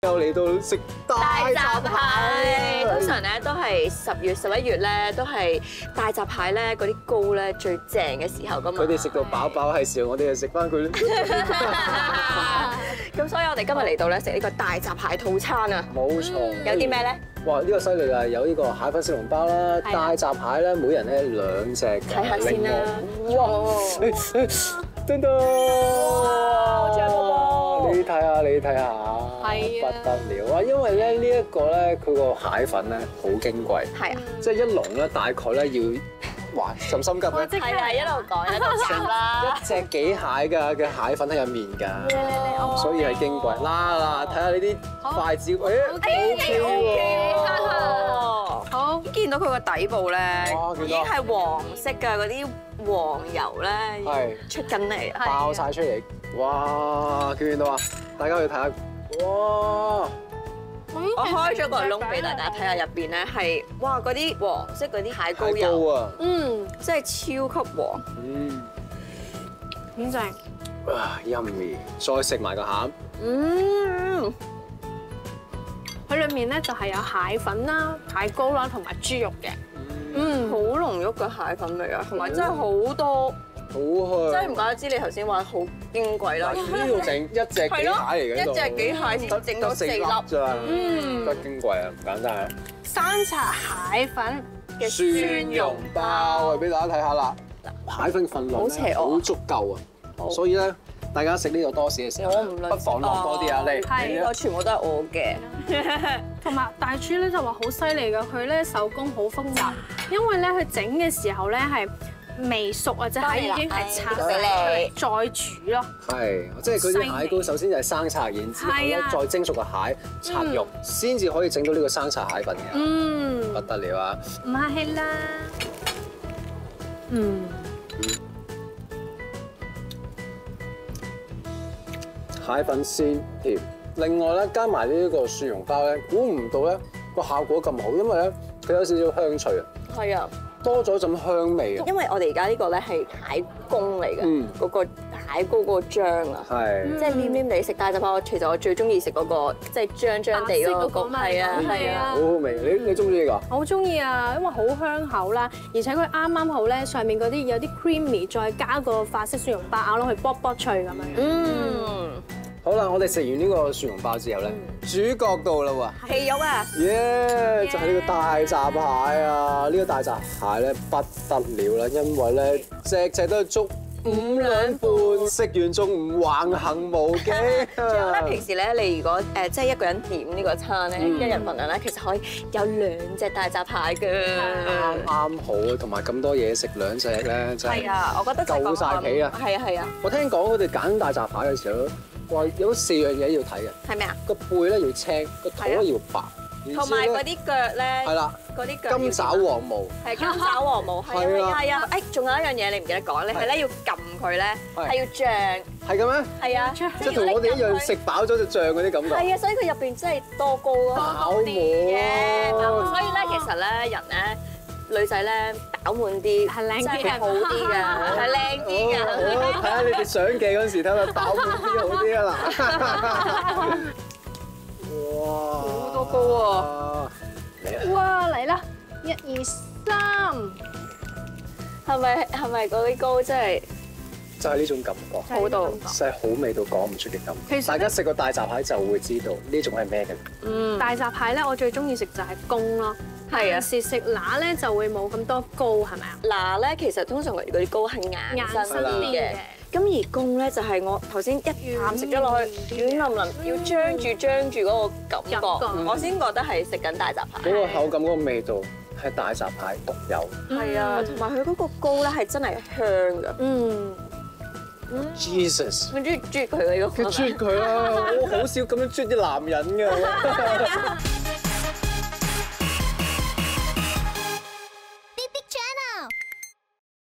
又嚟到食大閘蟹， 通常咧都係10月、11月咧，都係大閘蟹咧嗰啲膏咧最正嘅時候噶嘛。 佢哋食到飽飽係時候，我哋就食翻佢。 咁所以我哋今日嚟到咧食呢個大閘蟹套餐啊。 冇錯。 有啲咩咧？ 哇！呢個犀利啊！有呢個蟹粉小籠包啦，大閘蟹咧，每人咧2隻。 睇下先啦。 哇！噔噔！ 好正喎！ 你睇下，你睇下， 係啊， 不得了啊！因為咧呢一個咧，佢個蟹粉咧好矜貴。 係啊。 即係一籠咧，大概咧要。哇！咁心急咩？ 係啊，一路講一路講啦。 一隻幾蟹嘅蟹粉喺入面㗎，所以係矜貴。嗱，睇下呢啲筷子，誒 OK 喎。 好，見到佢個底部咧，已經係黃色嘅嗰啲黃油咧，出緊嚟， 爆晒出嚟。哇！見唔見到啊？大家去睇下。哇！ 我開咗個窿俾大家睇下，入邊咧係哇嗰啲黃色嗰啲蟹膏油啊， 真係超級黃， 點正？ 哇 ，yummy！再食埋個餡， 佢裏面咧就係有蟹粉啦、蟹膏啦同埋豬肉嘅， 好濃郁嘅蟹粉味啊，同埋真係好多。 好香！ 真係唔怪得知你頭先話好矜貴啦。 呢度整一隻幾蟹嚟嘅， 一隻幾蟹先整到4粒咋，得矜貴啊，唔簡單啊！ 生拆蟹粉嘅蒜蓉包，俾大家睇下啦。蟹粉份量好足夠啊，所以咧大家食呢個多士嘅時候，不妨落多啲啊！ 呢個全部都係我嘅。 同埋大廚咧就話好犀利㗎，佢咧手工好複雜，因為咧佢整嘅時候咧係。未熟或者蟹已經係拆晒再煮咯。係， 即係佢啲蟹膏首先就係生拆，然之後咧再蒸熟個蟹拆肉，先至可以整到呢個生拆蟹粉嘅。不得了啊！ 唔客氣啦。 蟹粉鮮甜，另外咧加埋呢個蒜蓉包咧，估唔到咧個效果咁好，因為咧佢有少少香脆啊。係啊。多咗陣香味啊！ 因為我哋而家呢個咧係蟹公嚟嘅，嗰個蟹膏嗰個漿啊，即係黏黏地食大閘蟹。其實我最中意食嗰個即係漿漿地嗰個，係啊係啊， 好好味。你中唔中意呢個？ 我好中意啊，因為好香口啦，而且佢啱啱好咧，上面嗰啲有啲 creamy，再加個法式蒜蓉包咬落去卜卜脆咁樣。 好啦，我哋食完呢個蒜蓉包之後咧，主角到啦喎， 皮肉啊！ 耶！就係呢個大閘蟹啊！呢個大閘蟹咧不得了啦，因為咧隻都係足5兩半，食完仲唔橫行無忌。 仲有咧，平時咧你如果即係一個人點呢個餐咧，一人份量咧，其實可以有2隻大閘蟹嘅， 啱好啊！同埋咁多嘢食2隻咧，真係我覺得夠晒皮啊！ 係啊係啊！ 我聽講佢哋揀大閘蟹嘅時候，話有4樣嘢要睇嘅， 係咩啊？ 個背咧要青，個肚咧要白， 同埋嗰啲腳咧， 係啦， 嗰啲腳金爪黃毛， 係金爪黃毛，係啊係啊！誒，仲有一樣嘢你唔記得講，你係咧要撳佢咧，係要脹， 係嘅咩？ 係啊， 即係同我哋一樣食飽咗就脹嗰啲感覺。 係啊，所以佢入邊真係多膏咯， 飽滿。 所以咧，其實咧人咧。女仔咧飽滿啲係靚啲嘅，好啲㗎，係靚啲㗎。 睇下你哋相記嗰陣時，睇下飽滿啲好啲啊嗱！哇， 好多膏喎！ 哇，嚟啦！1、2、3， 係咪嗰啲膏真係？ 就係呢種感覺， 好到真係好味到講唔出嘅感覺。大家食過大閘蟹就會知道呢種係咩嘅。 大閘蟹咧，我最中意食就係公咯。係啊，食乸咧就會冇咁多膏，係咪啊？ 乸咧其實通常嗰啲膏係硬身啲嘅，咁而公咧就係我頭先一啖食咗落去，軟腍腍，要張住嗰個感覺，我先覺得係食緊大閘蟹。 嗰個口感嗰個味道係大閘蟹獨有。 係啊，同埋佢嗰個膏咧係真係香㗎。 Jesus， 我中意啜佢呢個。 啜佢啦，我好少咁樣啜啲男人㗎。